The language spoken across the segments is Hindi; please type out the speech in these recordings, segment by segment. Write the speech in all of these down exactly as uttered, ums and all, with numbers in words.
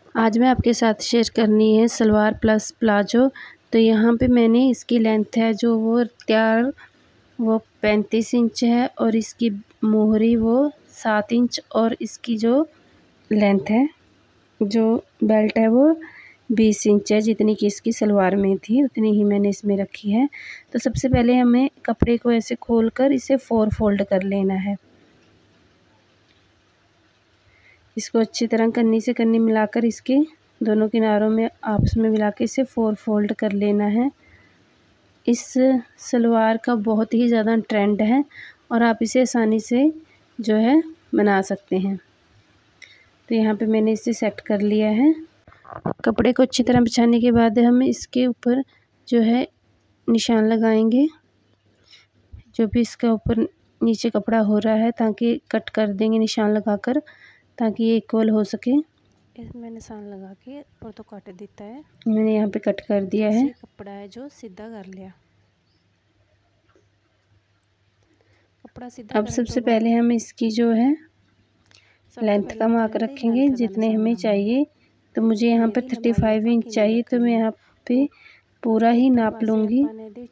आज मैं आपके साथ शेयर करनी है सलवार प्लस प्लाजो। तो यहाँ पे मैंने इसकी लेंथ है जो वो तैयार वो पैंतीस इंच है और इसकी मोहरी वो सात इंच और इसकी जो लेंथ है जो बेल्ट है वो बीस इंच है। जितनी कि इसकी सलवार में थी उतनी ही मैंने इसमें रखी है। तो सबसे पहले हमें कपड़े को ऐसे खोलकर इसे फोर फोल्ड कर लेना है। इसको अच्छी तरह कन्नी से कन्नी मिलाकर इसके दोनों किनारों में आपस में मिला के इसे फोर फोल्ड कर लेना है। इस सलवार का बहुत ही ज़्यादा ट्रेंड है और आप इसे आसानी से जो है बना सकते हैं। तो यहाँ पे मैंने इसे सेट कर लिया है। कपड़े को अच्छी तरह बिछाने के बाद हम इसके ऊपर जो है निशान लगाएंगे। जो भी इसका ऊपर नीचे कपड़ा हो रहा है ताकि कट कर देंगे निशान लगाकर ताकि ये इक्वल हो सके। इसमें निशान लगा के और तो काट देता है। मैंने यहाँ पे कट कर दिया है। कपड़ा है जो सीधा कर लिया। कपड़ा सीधा अब सबसे पहले हम इसकी जो है लेंथ का मार्क रखेंगे जितने हमें चाहिए। तो मुझे यहाँ पे थर्टी फाइव इंच चाहिए तो मैं यहाँ पे पूरा ही नाप लूँगी।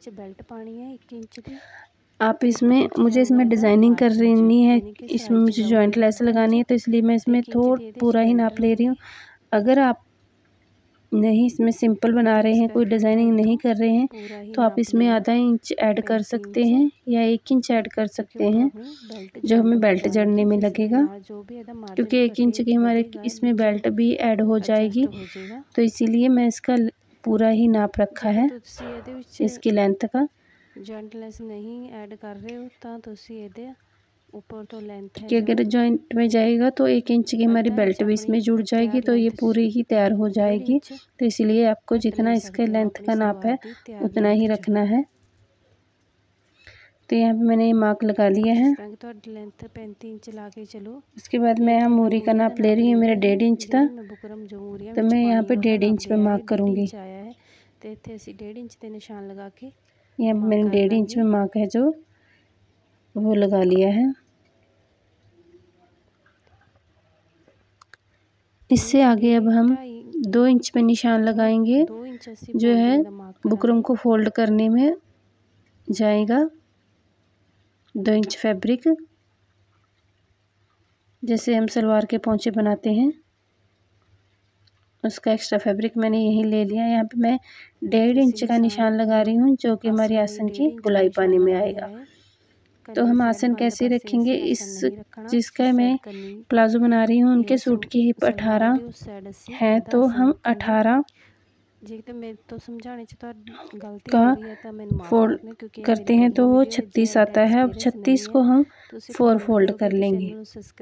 आप इसमें मुझे इसमें डिज़ाइनिंग कर रही है, इसमें मुझे जॉइंट लेस लगानी है तो इसलिए मैं इसमें थोड़ा पूरा ही नाप ले रही हूँ। अगर आप नहीं इसमें सिंपल बना रहे हैं, कोई डिज़ाइनिंग नहीं कर रहे हैं तो आप इसमें आधा इंच ऐड कर सकते हैं या एक इंच ऐड कर सकते हैं जो हमें बेल्ट जड़ने में लगेगा। क्योंकि एक इंच की हमारे इसमें बेल्ट भी ऐड हो जाएगी तो इसीलिए मैं इसका पूरा ही नाप रखा है इसकी लेंथ का। जॉइंट लेस नहीं ऐड कर रहे हो तो तुसी ਇਹਦੇ ऊपर तो लेंथ है कि अगर जॉइंट में जाएगा तो एक इंच की हमारी बेल्ट भी इसमें जुड़ जाएगी तो ये पूरी ही तैयार हो जाएगी। तो इसलिए आपको जितना इसके लेंथ का नाप है उतना ही रखना है। तो यहाँ पे मैंने ये मार्क लगा लिया है। लेंथ पैंतीस इंच ला के चलो। उसके बाद मैं यहाँ मोरी का नाप ले रही हूँ। मेरा डेढ़ इंच था तो मैं यहाँ पे डेढ़ इंच पे मार्क करूँगी। तो इतने असी डेढ़ इंच के निशान लगा के यहाँ पे मैंने डेढ़ इंच में मार्क है जो वो लगा लिया है। इससे आगे अब हम दो इंच पे निशान लगाएंगे जो है बुकरम को फोल्ड करने में जाएगा। दो इंच फैब्रिक जैसे हम सलवार के पोंचे बनाते हैं उसका एक्स्ट्रा फैब्रिक मैंने यही ले लिया। यहाँ पे मैं डेढ़ इंच का निशान लगा रही हूँ जो कि हमारी आसन की गुलाई पाने में आएगा। तो हम आसन कैसे रखेंगे, इस जिसका मैं प्लाजो बना रही हूँ उनके सूट की हिप अठारह है तो हम अठारह का फोल्ड करते हैं तो वो छत्तीस आता है। अब छत्तीस को हम फोर फोल्ड कर लेंगे।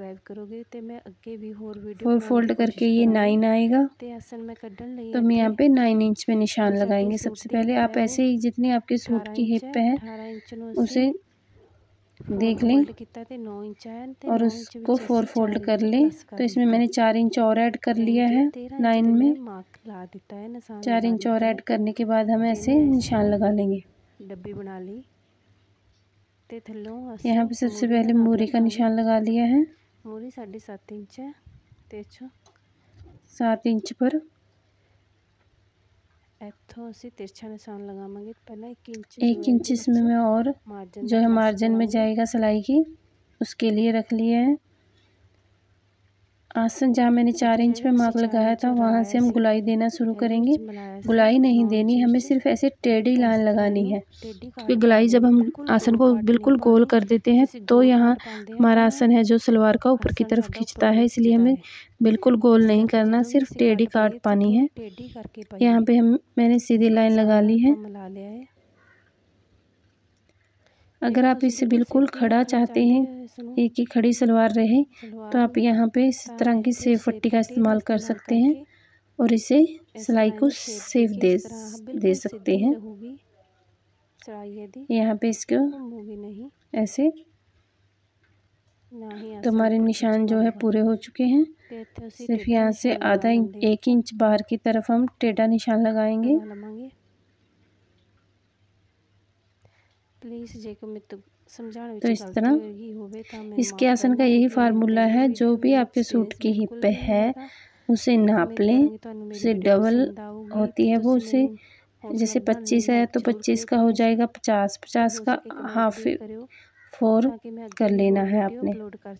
फोर फोल्ड करके ये नाइन आएगा तो हम यहाँ पे नाइन इंच में निशान लगाएंगे। सबसे पहले आप ऐसे ही जितनी आपके सूट की हिप है उसे देख लें और उसको फोर फोल्ड कर लें। तो इसमें मैंने चार इंच और ऐड कर लिया है। नाइन में चार इंच और ऐड करने के बाद हम ऐसे निशान लगा लेंगे। डब्बी बना ली। यहाँ पे सबसे पहले मोरी का निशान लगा लिया है। मोरी साढ़े सात इंच है सात इंच पर इत्थों असी तिरछा निशान लगावांगे। पहला एक इंच एक इंच इसमें मैं और जो है मार्जिन में जाएगा सिलाई की उसके लिए रख लिया है। आसन जहाँ मैंने चार इंच पे मार्क लगाया था वहाँ से हम गुलाई देना शुरू करेंगे। गुलाई नहीं देनी, हमें सिर्फ ऐसे टेढ़ी लाइन लगानी है क्योंकि गुलाई जब हम आसन को बिल्कुल गोल कर देते हैं तो यहाँ हमारा आसन है जो सलवार का ऊपर की तरफ खींचता है, इसलिए हमें बिल्कुल गोल नहीं करना, सिर्फ टेढ़ी काट पानी है। यहाँ पे हम मैंने सीधी लाइन लगा ली है। अगर आप इसे बिल्कुल खड़ा चाहते हैं, एक ही खड़ी सलवार रहे तो आप यहाँ पे इस तरह की सेव पट्टी का इस्तेमाल कर सकते हैं और इसे सिलाई को सेव दे दे सकते हैं। यहाँ पे इसको ऐसे तो हमारे निशान जो है पूरे हो चुके हैं। सिर्फ यहाँ से आधा एक इंच बाहर की तरफ हम टेढ़ा निशान लगाएंगे। तो इस तरह इसके आसन का यही फार्मूला है। जो भी आपके सूट की हिप पे है उसे नाप लें, उसे डबल होती है वो, उसे जैसे पच्चीस है तो पच्चीस का हो जाएगा, पचास पचास का हाफ फोर कर लेना है आपने।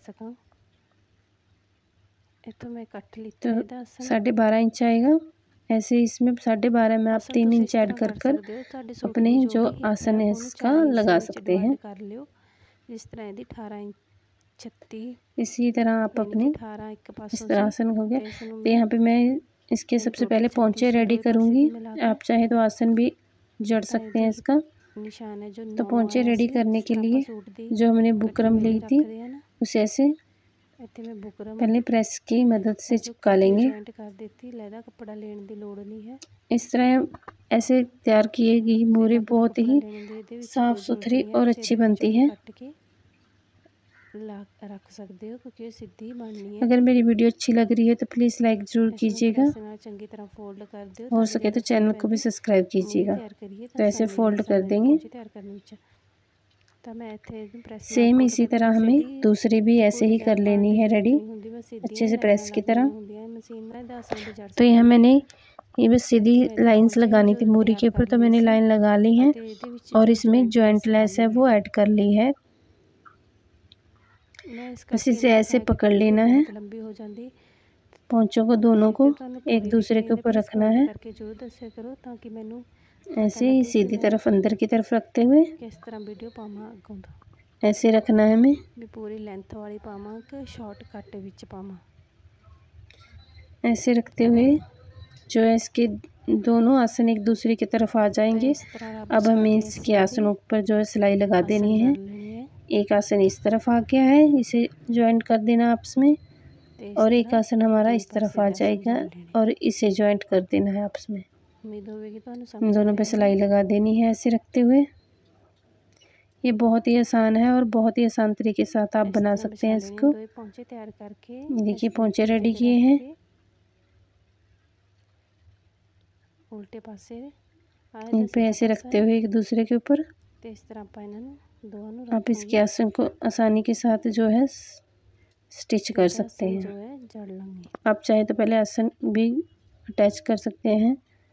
तो साढ़े बारह इंच आएगा, ऐसे इसमें साढ़े बारह में आप तीन इंच ऐड कर कर अपने जो आसन है इसका लगा सकते हैं। जिस तरह दी अठारह इंच छत्ती इसी तरह आप अपने इस तरह आसन हो गया। तो यहाँ पे मैं इसके सबसे पहले पोंचे रेडी करूँगी। आप चाहे तो आसन भी जड़ सकते हैं इसका। निशान है जो तो पोंचे रेडी करने के लिए जो हमने बुकरम ली थी उसे ऐसे पहले प्रेस की मदद से चिपका लेंगे। कपड़ा लेने की लोड़ नहीं है। इस तरह ऐसे तैयार किए गई मोरे बहुत ही साफ सुथरी और अच्छी बनती है। रख सकते हो क्योंकि सीधी बननी है। अगर मेरी वीडियो अच्छी लग रही है तो प्लीज़ लाइक ज़रूर कीजिएगा, चंगी तरह फोल्ड कर दो। हो सके तो चैनल को भी सब्सक्राइब कीजिएगा। तो ऐसे फोल्ड कर देंगे। सेम इसी तरह हमें दूसरी भी ऐसे ही कर लेनी है रेडी, अच्छे से प्रेस की तरह। तो यहाँ मैंने ये बस सीधी लाइंस लगानी थी मूरी के ऊपर, तो मैंने लाइन लगा ली है और इसमें जॉइंट लेस है वो ऐड कर ली है। बस इसे ऐसे पकड़ लेना है, पोंचों को दोनों को एक दूसरे के ऊपर रखना है, ऐसे ही सीधी तरफ अंदर की तरफ रखते हुए किस तरह वीडियो पावा ऐसे रखना है हमें। पूरी लेंथ वाली पावा कि शॉर्ट कट विच पावा, ऐसे रखते हुए जो है इसके दोनों आसन एक दूसरे की तरफ आ जाएंगे। अब हमें इसके आसनों पर जो है सिलाई लगा देनी है। एक आसन इस तरफ आ गया है, इसे ज्वाइंट कर देना आपस में, और एक आसन हमारा इस तरफ आ जाएगा और इसे ज्वाइंट कर देना है आपस में। दोनों पे सिलाई लगा देनी है ऐसे रखते हुए। ये बहुत ही आसान है और बहुत ही आसान तरीके के साथ आप बना सकते हैं इसको। देखिए पोंचे रेडी किए हैं, उल्टे पासे इन पे ऐसे रखते हुए एक दूसरे के ऊपर इस तरह आप इसके आसन को आसानी के साथ जो है स्टिच कर सकते हैं। आप चाहे तो पहले आसन भी अटैच कर सकते हैं।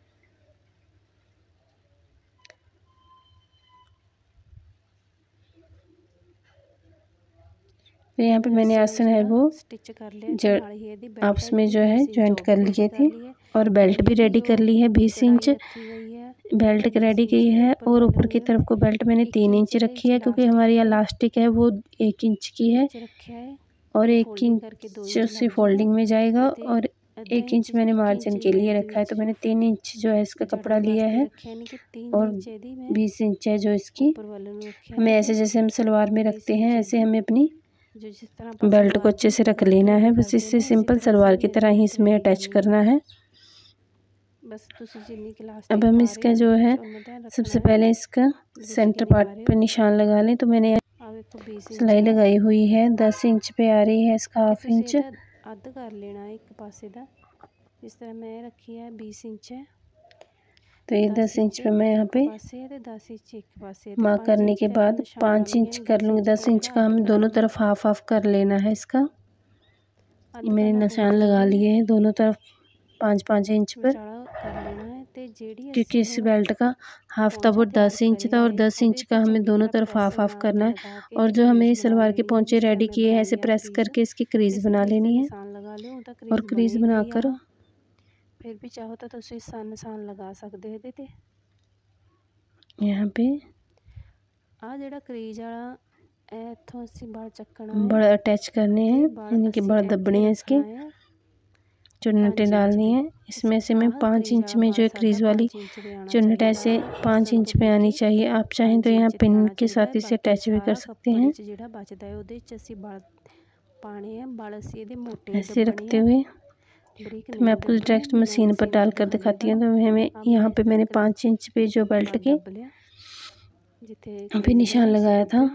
तो यहाँ पे मैंने आसन है वो जड़ आपस में जो है जॉइंट कर लिए थे, और बेल्ट भी रेडी कर ली है। बीस इंच बेल्ट रेडी की है, और ऊपर की तरफ को बेल्ट मैंने तीन इंच रखी है क्योंकि हमारी इलास्टिक है वो एक इंच की है, और एक इंच उससे फोल्डिंग में जाएगा और एक इंच मैंने मार्जिन के लिए रखा है। तो मैंने तीन इंच जो है इसका कपड़ा लिया है और बीस इंच है जो इसकी। हमें ऐसे जैसे हम सलवार में रखते हैं ऐसे हमें अपनी बेल्ट को अच्छे से रख लेना है। बस इससे सिंपल सलवार की तरह ही इसमें अटैच करना है। अब हम इसका जो है सबसे पहले इसका सेंटर पार्ट पे निशान लगा लें। तो मैंने सिलाई लगाई हुई है, दस इंच पे आ रही है इसका हाफ इंच। अद्ध कर लेना एक पासे दा, इस तरह मैं रखी है बीस इंच है, तो ये दस इंच पे मैं यहाँ पे मार्क करने के बाद पाँच इंच कर लूँगी। दस इंच का हमें दोनों तरफ हाफ हाफ कर लेना है इसका। ये मैंने निशान लगा लिए हैं दोनों तरफ पाँच पाँच इंच पर, क्योंकि इस बेल्ट का हाफ था वो दस इंच था और दस इंच का हमें दोनों तरफ हाफ हाफ करना है। और जो हमें सलवार के पोंचे रेडी किए हैं ऐसे प्रेस करके इसकी क्रीज बना लेनी है, और क्रीज बनाकर फिर भी चाहो तो तुसी सन निशान लगा सकते हो। ते यहाँ पे आ जेड़ा क्रीज वाला ए इथों असी बड़ चक्कना बड़ अटैच करने हैं, यानी कि बड़ दबने हैं, इसके चुन्नटें डालनी है। इसमें से मैं पाँच इंच में जो क्रीज वाली चुन्नट ऐसे पाँच इंच पे आनी चाहिए। आप चाहें तो यहाँ पिन के साथ इसे अटैच भी कर सकते हैं। ऐसे रखते हुए तो मैं आपको डायरेक्ट मशीन पर डाल कर दिखाती हूँ। तो हमें यहाँ पे मैंने पाँच इंच पे जो बेल्ट के अभी निशान लगाया था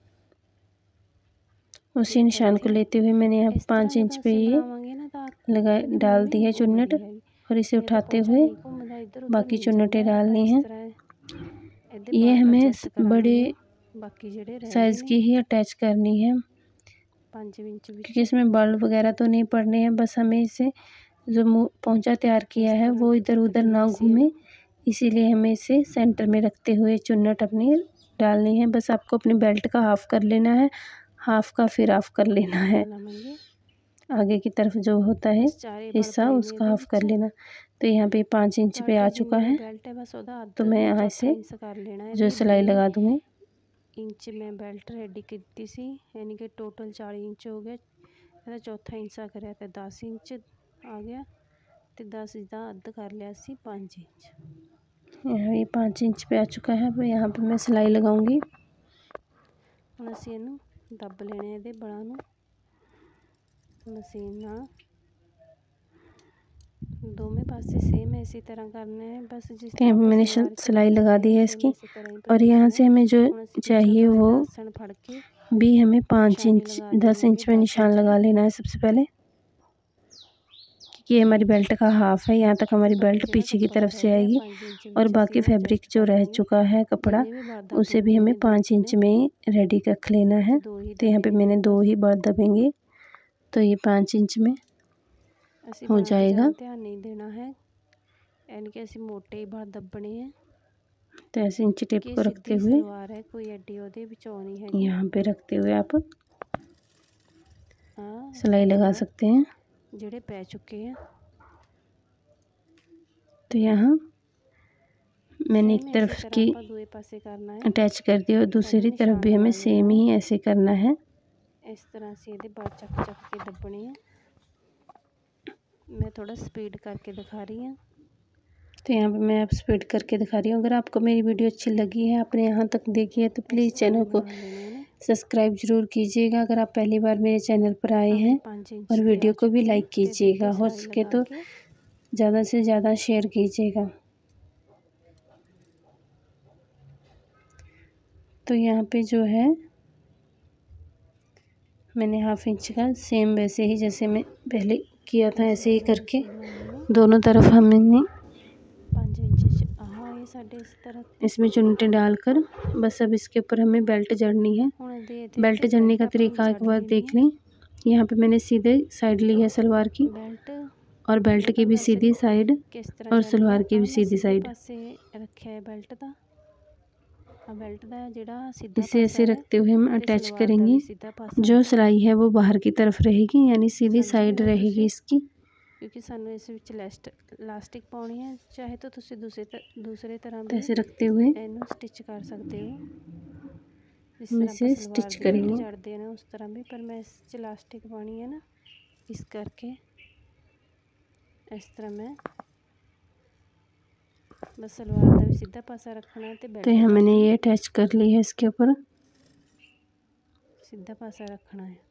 उसी निशान को लेते हुए मैंने यहाँ पाँच इंच पे ये लगा डाल दी है चुन्नट, और इसे उठाते हुए बाकी चुन्नटें डालनी हैं। ये हमें बड़े साइज़ की ही अटैच करनी है क्योंकि इसमें बल्ब वगैरह तो नहीं पड़ने हैं, बस हमें इसे जो पोंचा तैयार किया है वो इधर उधर ना घूमे, इसीलिए हमें इसे सेंटर में रखते हुए चुन्नट अपनी डालनी है। बस आपको अपनी बेल्ट का हाफ कर लेना है, हाफ का फिर हाफ कर लेना है, आगे की तरफ जो होता है हिस्सा उसका हाफ कर लेना। तो यहाँ पे पाँच इंच पे आ चुका है, तो मैं यहाँ से जो सिलाई लगा दूँगी। इंच में बेल्ट रेडी की सी, यानी कि टोटल चार इंच हो गया। ਇਹਦਾ चौथा इंचा करिया तो दस इंच आ गया, तो दस का अद्ध कर लिया सी पाँच इंच। यहाँ ये पाँच इंच पे आ चुका है। अब यहाँ पे मैं सिलाई लगाऊंगी। ਹੁਣ ਅਸੀਂ ਇਹਨੂੰ ਦੱਬ ਲੈਣੇ ਇਹਦੇ ਬਲਾਂ ਨੂੰ मशीन ਨਾਲ, दोनों पासे सेम इसी तरह करना है। बस जिस यहाँ पे मैंने सिलाई लगा दी है इसकी, और यहाँ से हमें जो चाहिए वो भी हमें पाँच इंच दस इंच में निशान लगा लेना है सबसे पहले, क्योंकि ये हमारी बेल्ट का हाफ है। यहाँ तक हमारी बेल्ट पीछे की तरफ से आएगी, और बाकी फैब्रिक जो रह चुका है कपड़ा उसे भी हमें पाँच इंच में रेडी रख लेना है। तो यहाँ पे मैंने दो ही बार दबेंगे, तो ये पाँच इंच में हो जाएगा। ध्यान नहीं देना है, यानी कि ऐसे मोटे ही बार दबने हैं। तो ऐसे इंच टेप को रखते हुए है, कोई एडी ओदे विच नहीं है, यहाँ पे रखते हुए आप सिलाई लगा सकते हैं। जेड़े पै चुके हैं, तो यहाँ मैंने एक तरफ की अटैच कर दी और दूसरी तरफ भी हमें सेम ही ऐसे करना है। इस तरह से ये बार चक चक के दबने हैं। मैं थोड़ा स्पीड करके दिखा रही हूँ। तो यहाँ पे मैं आप स्पीड करके दिखा रही हूँ। अगर आपको मेरी वीडियो अच्छी लगी है, आपने यहाँ तक देखी है, तो प्लीज़ चैनल को सब्सक्राइब ज़रूर कीजिएगा। अगर आप पहली बार मेरे चैनल पर आए हैं, और वीडियो को भी लाइक कीजिएगा, हो सके तो ज़्यादा से ज़्यादा शेयर कीजिएगा। तो यहाँ पे जो है मैंने हाफ इंच का सेम वैसे ही जैसे मैं पहले किया था ऐसे ही करके दोनों तरफ हमने इसमें चुन्नटें डालकर बस अब इसके ऊपर हमें बेल्ट जड़नी है। बेल्ट जड़ने का तरीका एक बार देख लें। यहाँ पे मैंने सीधे साइड ली है सलवार की, और बेल्ट की भी सीधी साइड और सलवार की भी सीधी साइड। इसे ऐसे रखते हुए हम अटैच करेंगे। जो सिलाई है वो बाहर की तरफ रहेगी, यानी सीधी साइड रहेगी इसकी, क्योंकि सानू इस विच लास्ट लास्टिक पाउणी है। चाहे तो तुसी दूसरे दूसरे तरह भी ऐसे रखते हुए इन्हू स्टिच कर सकते हो, हम इसे स्टिच करेंगे चढ़ते ना उस तरह भी। पर मैं इस च लास्टिक पानी है ना, इस करके इस तरह मैं बस सलवार का भी सीधा पासा रखना है। तो यहाँ मैंने ये अटैच कर ली है, इसके ऊपर सीधा पासा रखना है।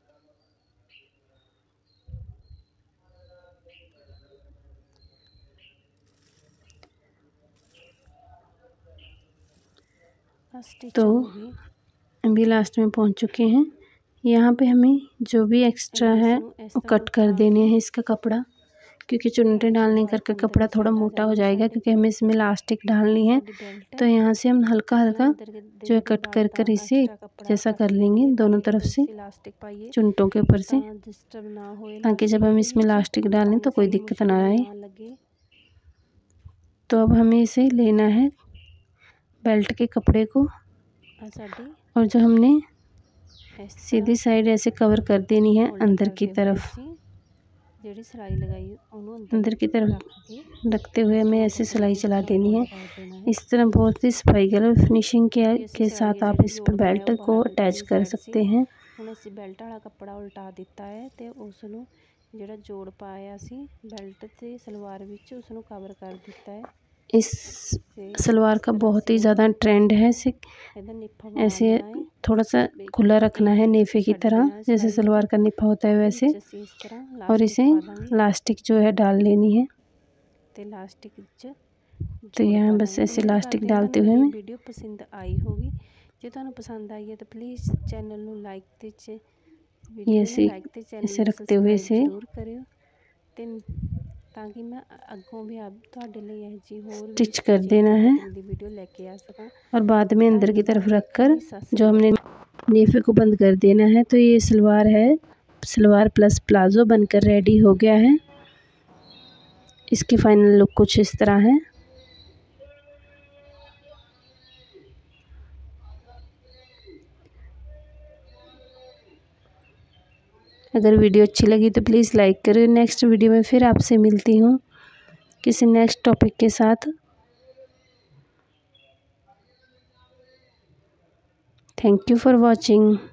तो अभी लास्ट में पहुंच चुके हैं। यहाँ पे हमें जो भी एक्स्ट्रा है वो कट कर देने हैं इसका कपड़ा, क्योंकि चुन्नटें डालने करके कपड़ा थोड़ा मोटा हो जाएगा, क्योंकि हमें इसमें लास्टिक डालनी है। तो यहाँ से हम हल्का हल्का जो है कट कर कर इसे जैसा कर लेंगे दोनों तरफ से चुन्नटों के ऊपर से, ताकि जब हम इसमें लास्टिक डालें तो कोई दिक्कत ना आए। तो अब हमें इसे लेना है बेल्ट के कपड़े को, और जो हमने सीधी साइड ऐसे कवर कर देनी है अंदर की तरफ, अंदर की तरफ रखते हुए हमें ऐसे सिलाई चला देनी है। इस तरह बहुत ही सफाई गला फिनिशिंग के के साथ आप इस पर बेल्ट को अटैच कर सकते हैं। ਹੁਣ ਅਸੀਂ बेल्ट वाला कपड़ा उल्टा दिता है, तो उसनू ਜਿਹੜਾ जोड़ पाया सी बेल्ट ते सलवार विच उसनू कवर कर दिता है। इस सलवार का बहुत ही ज़्यादा ट्रेंड है, ऐसे ऐसे थोड़ा सा खुला रखना है नेफे की तरह, जैसे सलवार का निफा होता है वैसे, और इसे लास्टिक जो है डाल लेनी है। तो यहाँ बस ऐसे लास्टिक डालते हुए हमें वीडियो पसंद आई होगी। जो तुहानू पसंद आई है तो प्लीज़ चैनल नू लाइक ते ये ऐसे ऐसे रखते हुए इसे करियो, ताकि मैं अगों भी आप तुहाडे लई इह जी होर स्टिच कर देना है, वीडियो लेके आ सकां। और बाद में अंदर की तरफ रखकर जो हमने नेफे को बंद कर देना है। तो ये सलवार है, सलवार प्लस प्लाज़ो बनकर रेडी हो गया है। इसकी फाइनल लुक कुछ इस तरह है। अगर वीडियो अच्छी लगी तो प्लीज़ लाइक करें। नेक्स्ट वीडियो में फिर आपसे मिलती हूँ किसी नेक्स्ट टॉपिक के साथ। Thank you for watching.